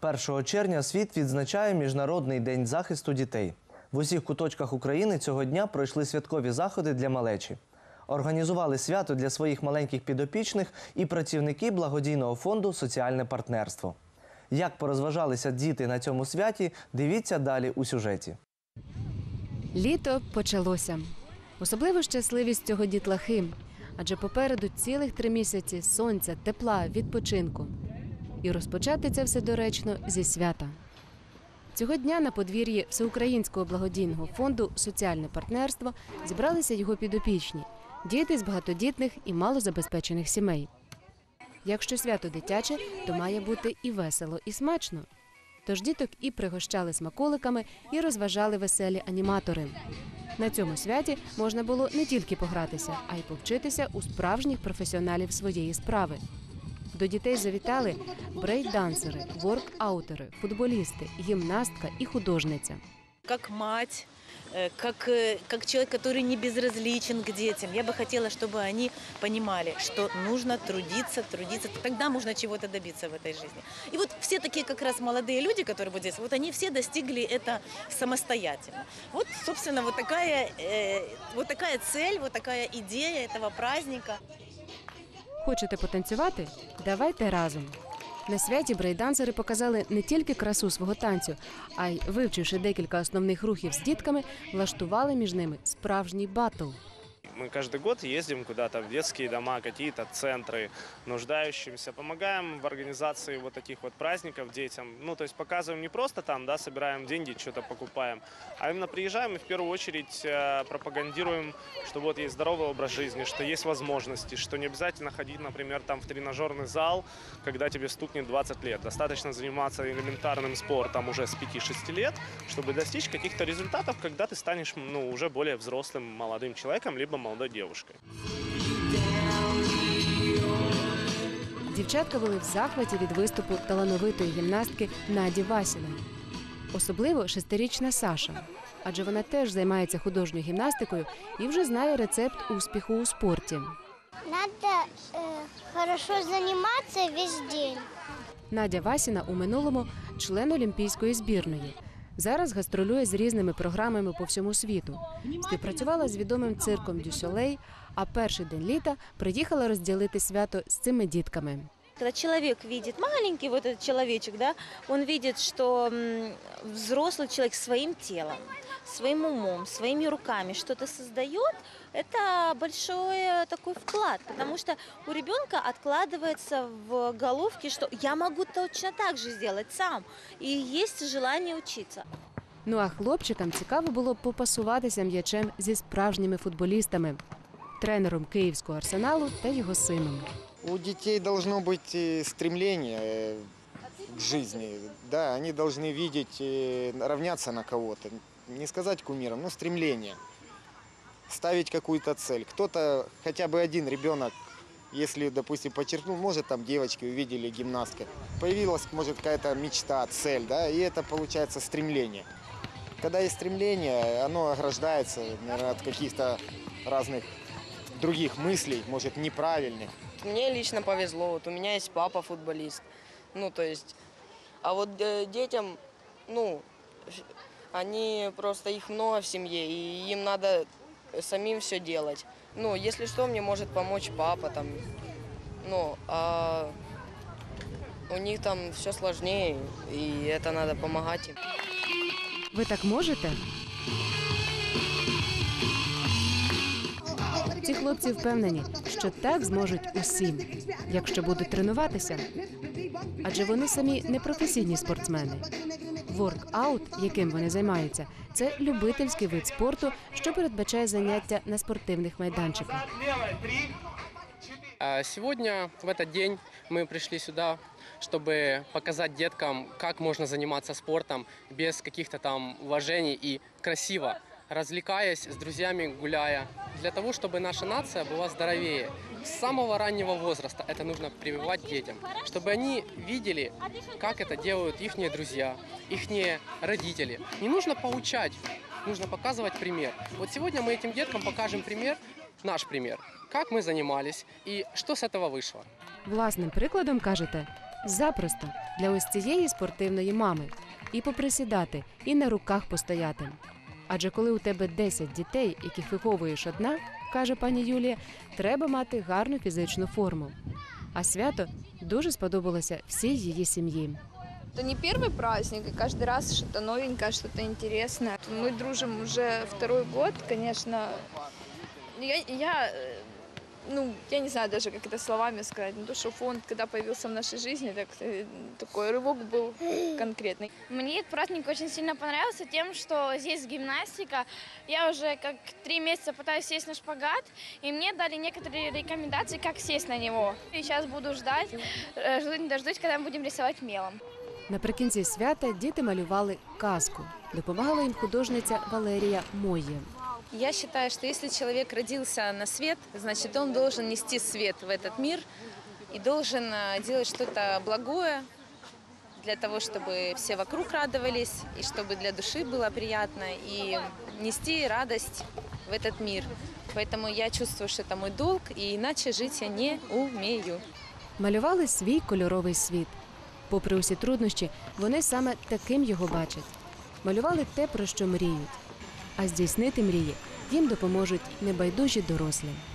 1 червня світ відзначає Міжнародний день захисту дітей. В усіх куточках України цього дня пройшли святкові заходи для малечі. Організували свято для своїх маленьких підопічних і працівники благодійного фонду «Соціальне партнерство». Як порозважалися діти на цьому святі, дивіться далі у сюжеті. Літо почалося. Особливо щасливість цього дітлахи. Адже попереду цілих 3 місяці сонця, тепла, відпочинку. І розпочати це все доречно зі свята. Цього дня на подвір'ї Всеукраїнського благодійного фонду «Соціальне партнерство» зібралися його підопічні – діти з багатодітних і малозабезпечених сімей. Якщо свято дитяче, то має бути і весело, і смачно. Тож діток і пригощали смаколиками, і розважали веселі аніматори. На цьому святі можна було не тільки погратися, а й повчитися у справжніх професіоналів своєї справи. До дітей завітали брейк-дансери, воркаутери, футболісти, гімнастка і художниця. Как мать, как человек, который не безразличен к детям, я бы хотела, чтобы они понимали, что нужно трудиться, тогда можно чего-то добиться в этой жизни. И вот все такие как раз молодые люди, которые будут здесь, вот они все достигли это самостоятельно. Вот, собственно, вот такая цель, вот такая идея этого праздника. Хочете потанцювати? Давайте разом. На святі брейкдансери показали не тільки красу свого танцю, а й, вивчивши декілька основних рухів з дітками, влаштували між ними справжній батл. Мы каждый год ездим куда-то в детские дома, какие-то центры нуждающимся, помогаем в организации вот таких вот праздников детям. Ну, то есть показываем не просто там, да, собираем деньги, что-то покупаем, а именно приезжаем и в первую очередь пропагандируем, что вот есть здоровый образ жизни, что есть возможности, что не обязательно ходить, например, там в тренажерный зал, когда тебе стукнет 20 лет. Достаточно заниматься элементарным спортом уже с 5-6 лет, чтобы достичь каких-то результатов, когда ты станешь, ну, уже более взрослым молодым человеком, либо молодой девушкой. Дівчатка були в захваті від виступу талановитої гімнастки Наді Васіної. Особливо 6-річна Саша. Адже вона теж займається художньою гімнастикою і вже знає рецепт успіху у спорті. Надо хорошо займатися весь день. Надя Васіна у минулому член олімпійської збірної. Зараз гастролює з різними програмами по всьому світу. Співпрацювала з відомим цирком «Дю Солей», а перший день літа приїхала розділити свято з цими дітками. Когда человек видит, маленький вот этот человечек, да, он видит, что взрослый человек своим телом, своим умом, своими руками что-то создает, это большой такой вклад, потому что у ребенка откладывается в головке, что я могу точно так же сделать сам, и есть желание учиться. Ну а хлопчикам цікаво було попасуватися м'ячем зі справжніми футболістами – тренером Київського Арсеналу та його сином. У детей должно быть стремление к жизни. Да, они должны видеть, равняться на кого-то. Не сказать кумиром, но стремление. Ставить какую-то цель. Кто-то, хотя бы один ребенок, если, допустим, подчеркнул, может, там девочки увидели гимнастка, появилась, может, какая-то мечта, цель, да, и это получается стремление. Когда есть стремление, оно ограждается, наверное, от каких-то разных других мыслей, может, неправильных. Мне лично повезло, вот у меня есть папа футболист, ну то есть, а вот детям, ну, они просто, их много в семье, и им надо самим все делать. Ну, если что, мне может помочь папа там, ну, а у них там все сложнее, и это надо помогать им. Ви так можете? Ці хлопці впевнені, що так зможуть усі, якщо будуть тренуватися. Адже вони самі не професійні спортсмени. Воркаут, яким вони займаються, це любительський вид спорту, що передбачає заняття на спортивних майданчиках. Сегодня, в этот день, мы пришли сюда, чтобы показать деткам, как можно заниматься спортом без каких-то там вложений и красиво, развлекаясь с друзьями, гуляя, для того, чтобы наша нация была здоровее. С самого раннего возраста это нужно прививать детям, чтобы они видели, как это делают их друзья, их родители. Не нужно поучать, нужно показывать пример. Вот сегодня мы этим деткам покажем пример, наш пример, как мы занимались и что с этого вышло. Власним прикладом, кажете, Запросто для ось цієї спортивної мами. І поприсідати, і на руках постояти. Адже коли у тебе 10 дітей, яких виховуєш одна, каже пані Юлія, треба мати гарну фізичну форму. А свято дуже сподобалося всій її сім'ї. Это не первый праздник, и каждый раз что-то новенькое, что-то интересное. Мы дружим уже второй год, конечно. Я не знаю даже, как это словами сказать. То, что фонд, когда появился в нашей жизни, такой рывок был конкретный. Мне этот праздник очень сильно понравился тем, что здесь гимнастика. Я уже как 3 месяца пытаюсь сесть на шпагат, и мне дали некоторые рекомендации, как сесть на него. И сейчас буду ждать, жду не дождусь, когда мы будем рисовать мелом. Наприкінці свята діти малювали казку. Допомагала їм художниця Валерія Моє. Я считаю, что если человек родился на свет, значит, он должен нести свет в этот мир и должен делать что-то благое для того, чтобы все вокруг радовались, и чтобы для души было приятно, и нести радость в этот мир. Поэтому я чувствую, что это мой долг, и иначе жить я не умею. Малювали свій кольоровий світ. Попри усі труднощі, вони саме таким його бачать. Малювали те, про що мріють. А здійснити мрії їм допоможуть небайдужі дорослі.